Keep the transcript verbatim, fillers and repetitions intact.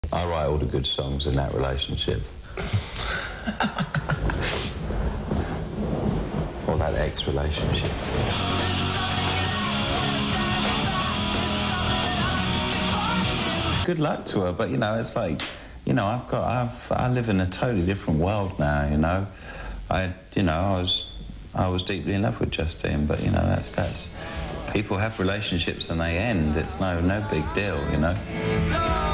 I write all the good songs in that relationship. Or that ex-relationship. Good luck to her, but, you know, it's like, you know, I've got, I've, I live in a totally different world now, you know. I, you know, I was, I was deeply in love with Justine, but, you know, that's, that's, people have relationships and they end. It's no, no big deal, you know.